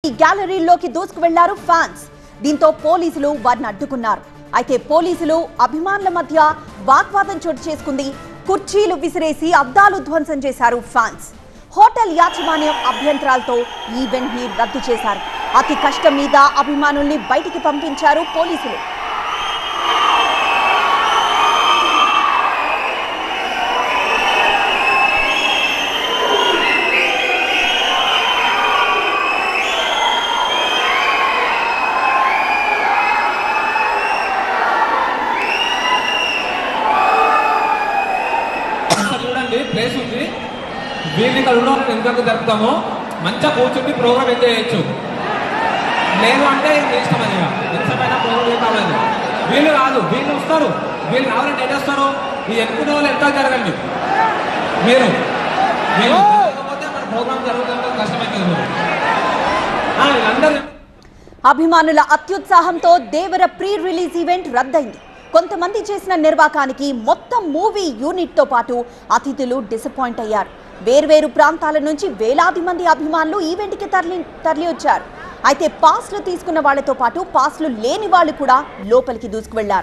గ్యాలరీలోకి దూసుకు వెళ్లారు ఫ్యాన్స్. దీంతో పోలీసులు వారిని అడ్డుకున్నారు. అయితే పోలీసులు అభిమానుల మధ్య వాగ్వాదం చోటు చేసుకుంది. కుర్చీలు విసిరేసి అద్దాలు ధ్వంసం చేశారు ఫ్యాన్స్. హోటల్ యాజమాన్యం అభ్యంతరాలతో ఈవెంట్ ని రద్దు చేశారు. అతి కష్టం మీద అభిమానుల్ని బయటికి పంపించారు పోలీసులు. ప్లేస్ ఉంది, వీళ్ళని కలుగులో ఎందుకు జరుపుతామో మంచిగా కూర్చుండి ప్రోగ్రామ్ ఎంజాయ్ చేయొచ్చు. లేదు అంటే ఇష్టమని ఎంతమైనా ప్రోగ్రామ్ కావాలి. వీళ్ళు కాదు, వీళ్ళు వస్తారు, వీళ్ళు రావాలంటే ఎటు వస్తారు? ఈ ఎన్నుకునే వాళ్ళు ఎంత జరగండి. మీరు లేకపోతే మన ప్రోగ్రామ్ జరుగుతుంటే కష్టమైంది. వీళ్ళందరూ అభిమానుల అత్యుత్సాహంతో దేవర ప్రీ రిలీజ్ ఈవెంట్ రద్దయింది. కొంతమంది చేసిన నిర్వాకానికి మొత్తం మూవీ యూనిట్ తో పాటు అతిథులు డిసప్పాయింట్ అయ్యారు. వేర్వేరు ప్రాంతాల నుంచి వేలాది మంది అభిమానులు ఈవెంట్ కి తరలి వచ్చారు. అయితే పాస్లు తీసుకున్న వాళ్లతో పాటు పాస్లు లేని వాళ్ళు కూడా లోపలికి దూసుకు వెళ్లారు.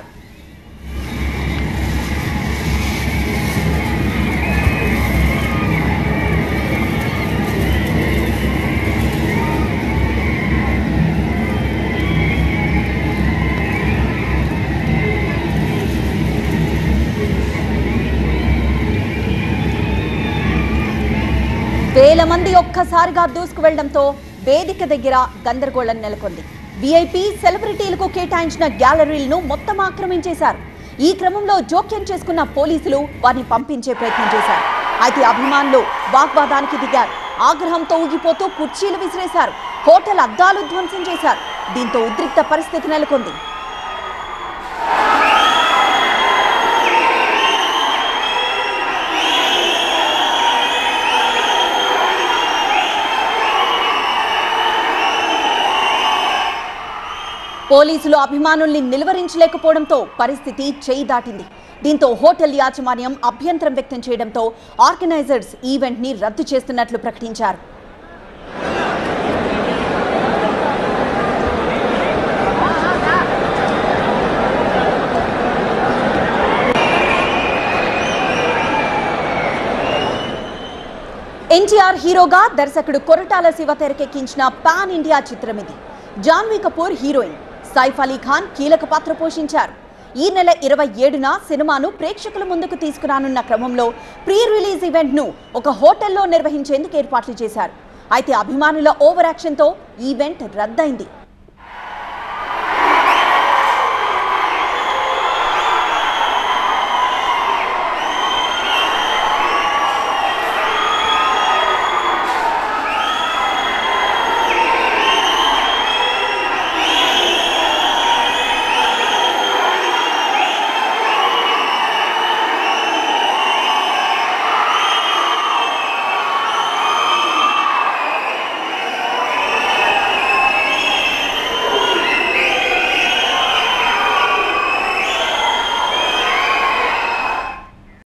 వేల మంది ఒక్కసారిగా దూసుకు వెళ్లడంతో వేదిక దగ్గర గందరగోళం నెలకొంది. విఐపి సెలబ్రిటీలకు కేటాయించిన గ్యాలరీలను మొత్తం ఆక్రమించేశారు. ఈ క్రమంలో జోక్యం చేసుకున్న పోలీసులు వారిని పంపించే ప్రయత్నం చేశారు. అయితే అభిమానులు వాగ్వాదానికి దిగారు. ఆగ్రహంతో ఊగిపోతూ కుర్చీలు విసిరేశారు. హోటల్ అద్దాలు ధ్వంసం చేశారు. దీంతో ఉద్రిక్త పరిస్థితి నెలకొంది. పోలీసులు అభిమానుల్ని నిలువరించలేకపోవడంతో పరిస్థితి చేయి దాటింది. దీంతో హోటల్ యాజమాన్యం అభ్యంతరం వ్యక్తం చేయడంతో ఆర్గనైజర్స్ ఈవెంట్ ని రద్దు చేస్తున్నట్లు ప్రకటించారు. ఎన్టీఆర్ హీరోగా దర్శకుడు కొరటాల శివ తెరకెక్కించిన పాన్ ఇండియా చిత్రం ఇది. జాన్వీ కపూర్ హీరోయిన్, సైఫ్ అలీ ఖాన్ కీలక పాత్ర పోషించారు. ఈ నెల 27న సినిమాను ప్రేక్షకుల ముందుకు తీసుకురానున్న క్రమంలో ప్రీ రిలీజ్ ఈవెంట్ ను ఒక హోటల్లో నిర్వహించేందుకు ఏర్పాట్లు చేశారు. అయితే అభిమానుల ఓవర్ యాక్షన్ తో ఈవెంట్ రద్దయింది.